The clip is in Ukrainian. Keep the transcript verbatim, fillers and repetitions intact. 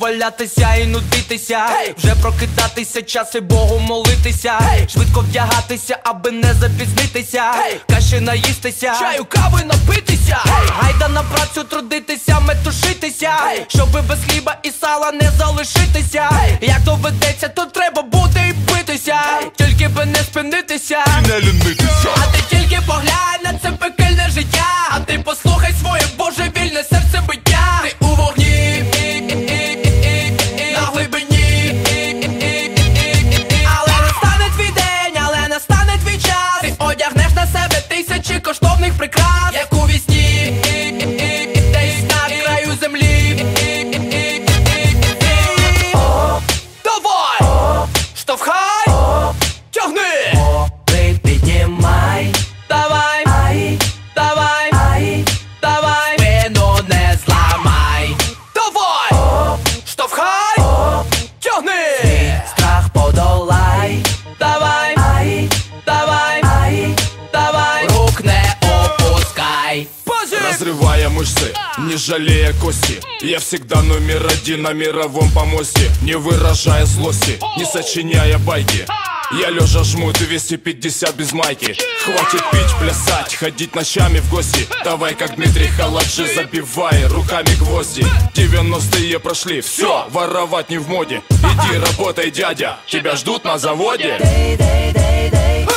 валятися і нудитися. Вже прокидатися, час і Богу молитися. Швидко вдягатися, аби не запізнитися. Каші наїстися, чаю, кави напитися. Гайда на працю трудитися, метушитися, щоби без хліба і сала не залишитися. Як доведеться, то треба буде і битися, тільки би не спинитися і не лінитися. А ти тільки поглянь на це пекельне життя, а ти послухай своє божевільне серце биття. Ти у вогні, на глибині, але настане твій день, але настане твій час. Ти одягнеш на себе тисячі коштовних прикрас, як у вісні, десь на краю землі. Давай, штовхай, тягни, піднімай, давай, ай, давай, ай, давай, спину не зламай. Давай, штовхай, тягни, страх подолай. Давай, ай, давай, ай, давай, рук не опускай. Разрывая мышцы, не жалея кости, я всегда номер один на мировом помосте. Не выражая злости, не сочиняя байки, я лежа жму двести пятьдесят без майки. Хватит пить, плясать, ходить ночами в гости. Давай как Дмитрий Халаджи, забивай руками гвозди. Девяностые прошли, все, воровать не в моде. Иди работай, дядя, тебя ждут на заводе.